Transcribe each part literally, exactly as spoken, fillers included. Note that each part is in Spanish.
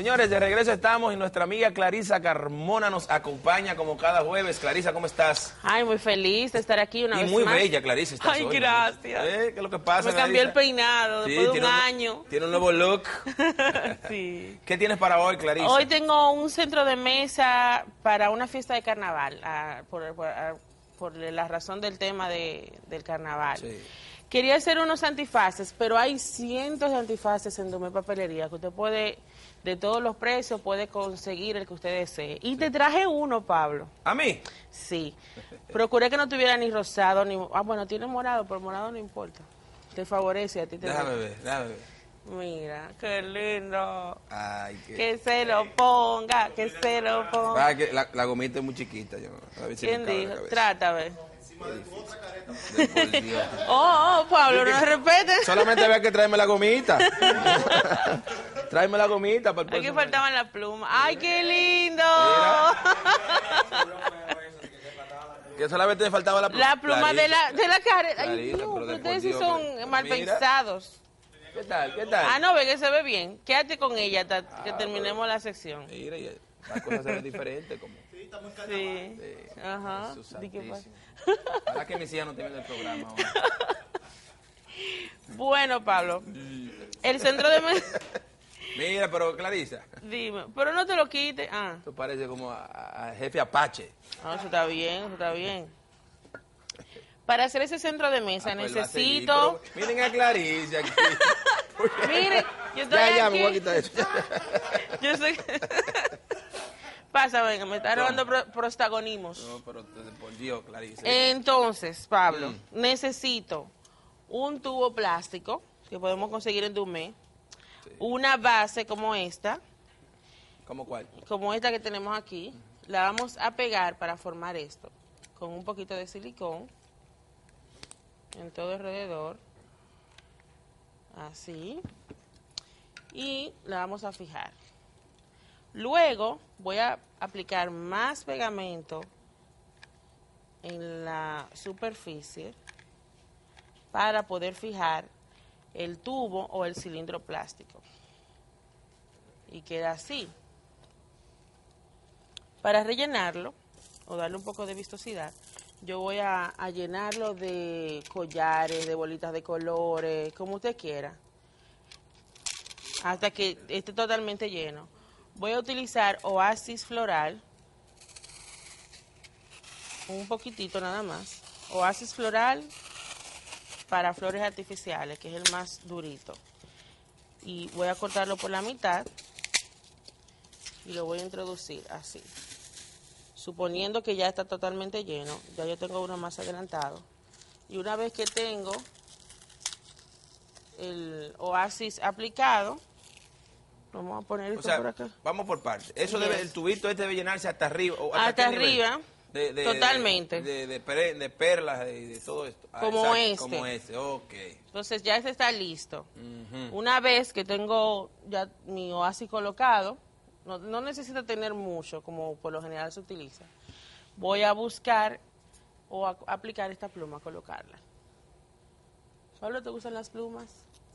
Señores, de regreso estamos y nuestra amiga Clarisa Carmona nos acompaña como cada jueves. Clarisa, ¿cómo estás? Ay, muy feliz de estar aquí una y vez muy más. bella, Clarisa. Estás Ay, hoy, gracias. ¿Eh? ¿Qué es lo que pasa, Me cambié Clarisa? el peinado Sí, después de un tiene año. Tiene un nuevo look. Sí. ¿Qué tienes para hoy, Clarisa? Hoy tengo un centro de mesa para una fiesta de carnaval, ah, por, por, ah, por la razón del tema de, del carnaval. Sí. Quería hacer unos antifaces, pero hay cientos de antifaces en Dumé Papelería que usted puede, de todos los precios, puede conseguir el que usted desee. Y te traje uno, Pablo. ¿A mí? Sí. Procuré que no tuviera ni rosado, ni... Ah, bueno, tiene morado, pero morado no importa. Te favorece, a ti te Déjame ver, déjame ver. Mira, qué lindo. Ay, qué... Que se lo ponga, que se lo ponga. Ah, que la, la gomita es muy chiquita. Yo, a ver si ¿Quién me cabe dijo? la cabeza. Trata, a ver. De por Dios. Oh, oh, Pablo, no se respete. Solamente había que traerme la gomita. Tráeme la gomita para el Aquí próximo faltaban las plumas. ¡Ay, qué lindo! Que solamente me faltaba la pluma. La pluma de la, de la cara. Ay, Clarita, no, pero de ustedes por sí Dios, son pero- mal mira. pensados. ¿Qué tal? ¿Qué tal? Ah, no, ve que se ve bien. Quédate con ella hasta que Ah, terminemos pero- la sección. Mira, y las cosas se ven diferentes. Como... Sí. Sí. Ajá. Jesús Di que santísimo. pasa. Ojalá que mis hijas no te vean el programa ahora. Bueno, Pablo, el centro de mesa... Mira, pero Clarisa, Dime, pero no te lo quites. Ah, esto parece como a, a jefe Apache. no, eso está bien, eso está bien. Para hacer ese centro de mesa Ah, pues va a seguir, necesito... pero miren a Clarisa aquí. Mire, yo estoy Ya, ya, aquí. me voy a quitar eso. Yo sé que... Pasa, venga, me está robando pro protagonismos. No, pero por Dios, Clarisa. Entonces, Pablo, Mm. necesito un tubo plástico que podemos conseguir en Dumé, sí. Una base como esta, ¿Cómo cuál? como esta que tenemos aquí, la vamos a pegar para formar esto, con un poquito de silicón en todo alrededor, así, y la vamos a fijar. Luego voy a aplicar más pegamento en la superficie para poder fijar el tubo o el cilindro plástico. Y queda así. Para rellenarlo, o darle un poco de vistosidad, yo voy a, a llenarlo de collares, de bolitas de colores, como usted quiera, hasta que esté totalmente lleno. Voy a utilizar Oasis Floral, un poquitito nada más. Oasis Floral para flores artificiales, que es el más durito. Y voy a cortarlo por la mitad y lo voy a introducir así. Suponiendo que ya está totalmente lleno, ya yo tengo uno más adelantado. Y una vez que tengo el Oasis aplicado, vamos a poner esto O sea, por acá. vamos por partes. Eso Yes. debe, el tubito este debe llenarse hasta arriba. O Hasta qué nivel? arriba, De- de- totalmente. De, de, de per- de perlas y de, todo esto. Ah, Como exacto, este. Como este, ok. Entonces ya este está listo. Ujú. Una vez que tengo ya mi oasis colocado, no, no necesito tener mucho, como por lo general se utiliza. Voy a buscar o a, aplicar esta pluma, colocarla. Pablo, ¿te gustan las plumas?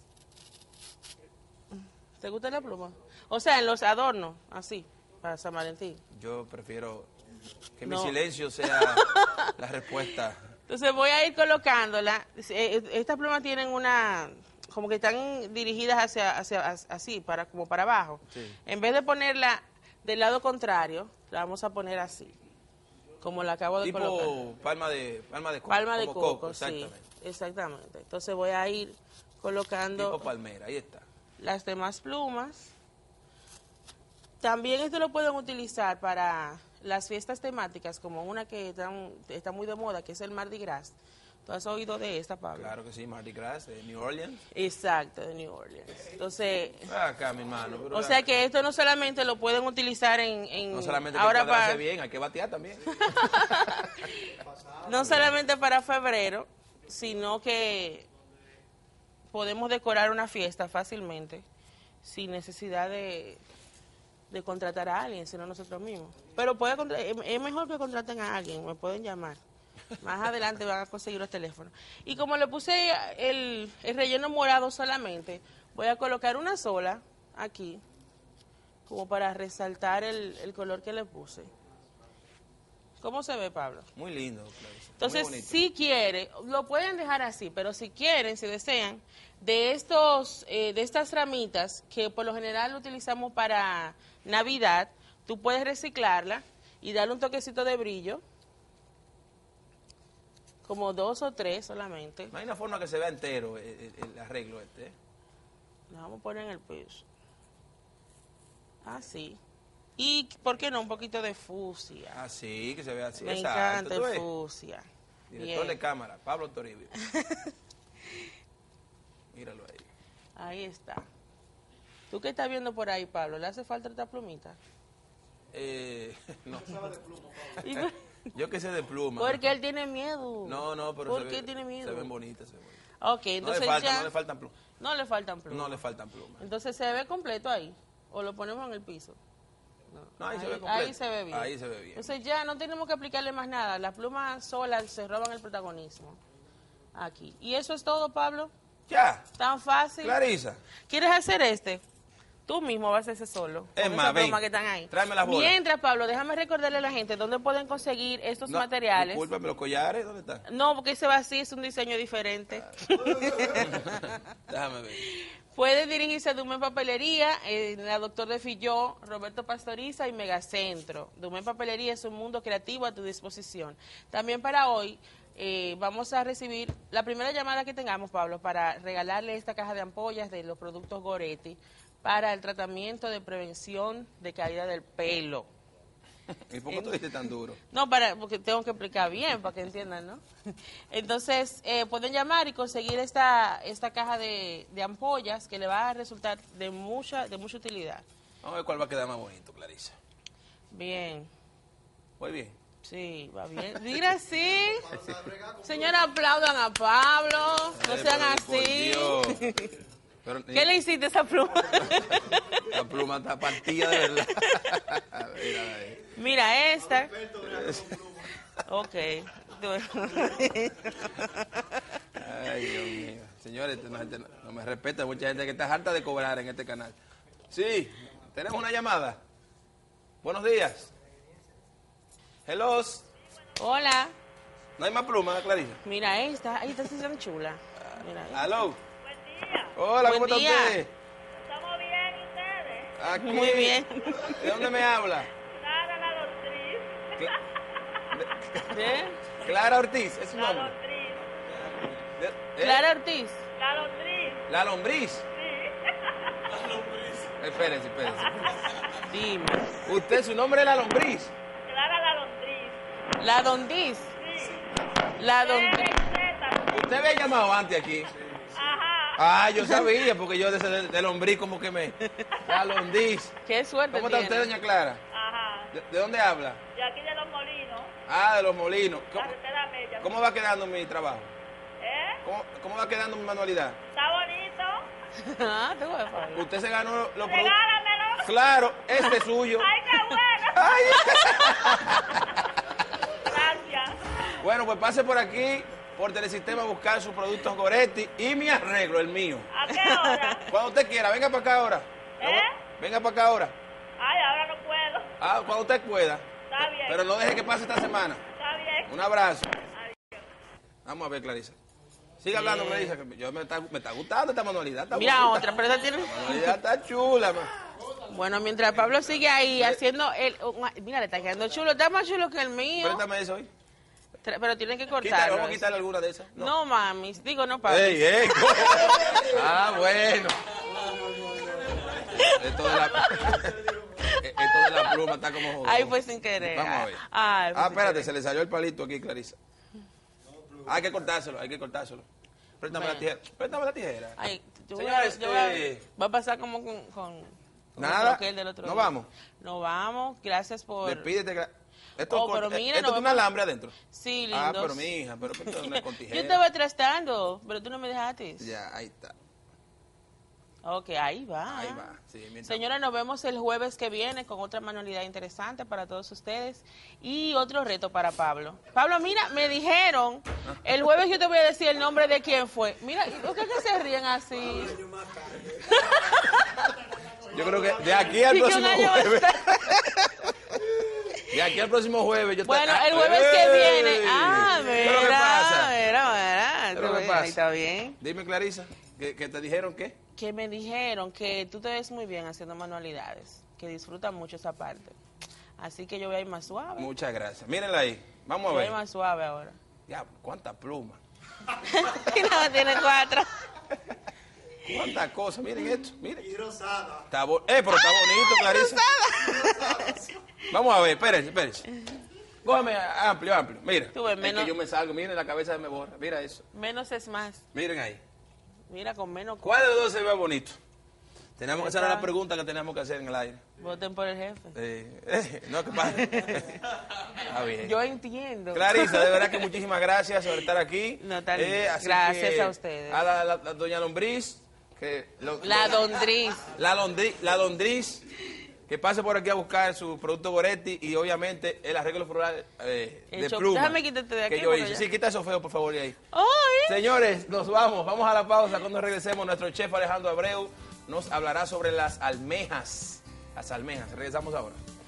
¿Te gusta la pluma? O sea, en los adornos, así, para San Valentín. Yo prefiero que No. mi silencio sea la respuesta. Entonces voy a ir colocándola. Eh, Estas plumas tienen una, como que están dirigidas hacia, hacia así, para como para abajo. Sí. En vez de ponerla del lado contrario, la vamos a poner así, como la acabo de colocar. Tipo palma de, palma de coco. Palma de como coco, sí, exactamente. exactamente. Entonces voy a ir colocando Tipo palmera, ahí está. las demás plumas. También esto lo pueden utilizar para las fiestas temáticas, como una que están- está muy de moda, que es el Mardi Gras. ¿Tú has oído de esta, Pablo? Claro que sí, Mardi Gras, de New Orleans. Exacto, de New Orleans. Entonces, Ah, acá, mi hermano. Pero o sea que esto no solamente lo pueden utilizar en... en no solamente hay que ahora cuadrarse para, bien, hay que batear también. no solamente para febrero, sino que podemos decorar una fiesta fácilmente, sin necesidad de, de contratar a alguien, sino nosotros mismos. Pero puede contra- es es mejor que contraten a alguien, me pueden llamar. Más adelante van a conseguir los teléfonos. Y como le puse el, el relleno morado solamente, voy a colocar una sola aquí, como para resaltar el, el color que le puse. ¿Cómo se ve, Pablo? Muy lindo, Clarisa. Entonces, Muy bonito. si quiere, lo pueden dejar así, pero si quieren, si desean, de estos, eh, de estas ramitas que por lo general utilizamos para Navidad, tú puedes reciclarla y darle un toquecito de brillo, como dos o tres solamente. No hay una forma que se vea entero el, el- el arreglo este, ¿eh? Lo vamos a poner en el piso. Así. Y, ¿por qué no? Un poquito de fucsia. Así, que se vea así. Me Exacto. encanta ¿Tú el ves? fusia. Director Bien. de cámara, Pablo Toribio. Míralo ahí. Ahí está. ¿Tú qué estás viendo por ahí, Pablo? ¿Le hace falta esta plumita? Eh, no. Y- Yo que sé de pluma. Porque él tiene miedo. No, no, pero ¿Por se qué ve- tiene miedo? Se ven bonitas, se ven bonitas. Ok, No entonces le faltan, ya... no le faltan plumas. No le faltan plumas. No le faltan plumas. Entonces se ve completo ahí. O lo ponemos en el piso. No, ahí, se ve completo. ahí se ve bien. Ahí se ve bien. Entonces ya no tenemos que aplicarle más nada. Las plumas solas se roban el protagonismo. Aquí. Y eso es todo, Pablo. Ya, Tan fácil. Clarisa. ¿Quieres hacer este? Tú mismo vas a hacer solo. Es con más, esas ven, plumas que están ahí. tráeme las bolas. Mientras, Pablo, déjame recordarle a la gente dónde pueden conseguir estos No, materiales. Discúlpame, los collares, ¿dónde están? No, porque ese va así, es un diseño diferente. Déjame ver. Puede dirigirse a Dumen Papelería, en la Doctor de Filló, Roberto Pastoriza y Megacentro. Dumen Papelería es un mundo creativo a tu disposición. También para hoy eh, vamos a recibir la primera llamada que tengamos, Pablo, para regalarle esta caja de ampollas de los productos Goretti para el tratamiento de prevención de caída del pelo. ¿Y por qué tú dices tan duro? No, para, porque tengo que explicar bien para que entiendan, ¿no? Entonces, eh, pueden llamar y conseguir esta esta caja de, de ampollas que le va a resultar de mucha de mucha utilidad. Vamos a ver cuál va a quedar más bonito, Clarisa. Bien, Muy bien. sí, va bien. Mira, sí. Señora, aplaudan a Pablo, no Eh, sean pero, por así. Dios. Pero, ¿Qué le hiciste a esa pluma? La pluma está partida de verdad. Mírala ahí. Mira esta. Ok. Ay, Dios mío. Señores, esta gente no, no me respeta. Mucha gente que está harta de cobrar en este canal. Sí, tenemos una llamada. Buenos días. Hello. Hola. ¿No hay más plumas, Clarisa? Mira esta. Ay, esta sí es tan chula. Mira esta. Hello. Buen día. Hola, Buen ¿cómo día. está usted? ¿Estamos bien y ustedes? Aquí. Muy bien. ¿De dónde me habla? Clara la Londriz. Cla- ¿Eh? Clara Ortiz, es su La nombre. Londriz. De- ¿eh? Clara Ortiz. La Londriz. La lombriz. Sí. Espérense, espérense. Dime. Usted, su nombre es la lombriz. Clara la Londriz. La Dondiz. Sí. La Dondiz. Z. Usted había llamado antes aquí. Ajá. Ah, yo sabía, porque yo de, de, de lombriz como que me... La lombriz. Qué suerte ¿Cómo está tiene. usted, doña Clara? Ajá. ¿De, de dónde habla? De aquí de Los Molinos. Ah, de Los Molinos. ¿Cómo, Carretera Media. cómo va quedando mi trabajo? ¿Eh? ¿Cómo, cómo va quedando mi manualidad? Está bonito. Ah, te voy a pagar. Usted se ganó los productos... Regálamelo. Claro, este es suyo. Ay, qué bueno. Ay. Gracias. Bueno, pues pase por aquí, por Telesistema, a buscar sus productos Goretti y mi arreglo, el mío. ¿A qué hora? Cuando usted quiera, venga para acá ahora. ¿Eh? Venga para acá ahora. Ay, ahora no puedo. Ah, cuando usted pueda. Está bien. Pero no deje que pase esta semana. Está bien. Un abrazo. Adiós. Vamos a ver, Clarisa. Siga hablando, Clarisa, que yo me está, me está gustando esta manualidad. Está Mira bonita. otra, pero esa tiene... La manualidad está chula, ma. Bueno, mientras Pablo sigue ahí haciendo el... Mira, le está quedando chulo. Está más chulo que el mío. Préstame eso hoy. Tra- Pero tienen que Quítale, cortarlo. vamos a quitarle alguna de esas. No, mami. Digo, no, Pablo. Ey, ey. Ah, bueno. Esto de la, esto de la pluma está como jodido. Ay, fue sin querer. Vamos a ver. Ay, fue Ah, sin espérate, querer. se le salió el palito aquí, Clarisa. Hay que cortárselo, hay que cortárselo. Préstame la Bueno. tijera. Préstame la tijera. Ay, yo voy Señores, a- yo voy a- eh, va a pasar como con... con con Nada. aquel del otro ¿No día. vamos? No vamos. Gracias por... Despídete. Cla- Esto, Oh, con- pero mira, esto nos tiene un vemos- alambre adentro. Sí, lindos. Ah, pero mi hija, pero esto no es con tijera. Yo estaba trastando, pero tú no me dejaste. Ya, ahí está. Ok, ahí va. Ahí va. Sí, mientras- Señora, nos vemos el jueves que viene con otra manualidad interesante para todos ustedes y otro reto para Pablo. Pablo, mira, me dijeron, el jueves yo te voy a decir el nombre de quién fue. Mira, ¿por qué que se ríen así? Yo creo que de aquí al Sí, que un próximo año va a jueves. estar. De aquí al próximo jueves. Yo te- Bueno, ah, el jueves ¡ey! que viene. Ah, mira. ¿Qué es lo que pasa? Mira, mira. ¿Qué es lo que Está pasa? bien, está bien. Dime, Clarisa, ¿que, que te dijeron qué? Que me dijeron que tú te ves muy bien haciendo manualidades, que disfrutan mucho esa parte. Así que yo voy a ir más suave. Muchas gracias. Mírenla ahí. Vamos a Voy a ir ver. más suave ahora. Ya, cuánta pluma. Y no, tiene cuatro. Cuántas cosas. Miren esto. Miren. Y rosada. Está bo- eh, pero está bonito, Clarisa. Vamos a ver, espérense, espérense. Cógeme amplio, amplio. Mira. Tú ves, Es menos- que yo me salgo. Miren, la cabeza me borra. Mira eso. Menos es más. Miren ahí. Mira, con menos. ¿Cuál de los dos se ve bonito? Tenemos que hacer Está. la pregunta que tenemos que hacer en el aire. Voten por el jefe. Eh, eh, no, ¿qué pasa? Está bien. Yo entiendo. Clarisa, de verdad que muchísimas gracias por estar aquí. No, está lindo. así Gracias que a ustedes. A la, la- la doña Lombriz. Que lo- La Dondriz. La, Londri- la Londriz. Que pase por aquí a buscar su producto Goretti y obviamente el arreglo floral eh, de Hecho- pluma. déjame quitarte de aquí, Que yo porque hice. ya- Sí, quita eso feo, por favor, de ahí. ¡Ay! Señores, nos vamos. Vamos a la pausa. Cuando regresemos, nuestro chef Alejandro Abreu nos hablará sobre las almejas. Las almejas. Regresamos ahora.